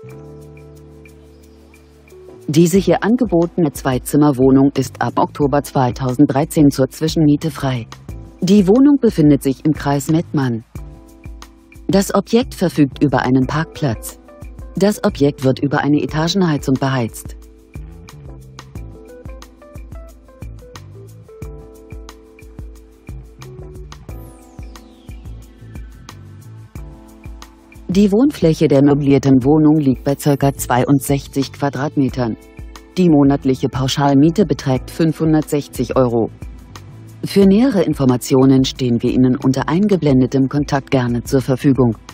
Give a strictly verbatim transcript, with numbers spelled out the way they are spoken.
Diese hier angebotene Zweizimmerwohnung ist ab Oktober zweitausenddreizehn zur Zwischenmiete frei. Die Wohnung befindet sich im Kreis Mettmann. Das Objekt verfügt über einen Parkplatz. Das Objekt wird über eine Etagenheizung beheizt. Die Wohnfläche der möblierten Wohnung liegt bei ca. zweiundsechzig Quadratmetern. Die monatliche Pauschalmiete beträgt fünfhundertsechzig Euro. Für nähere Informationen stehen wir Ihnen unter eingeblendetem Kontakt gerne zur Verfügung.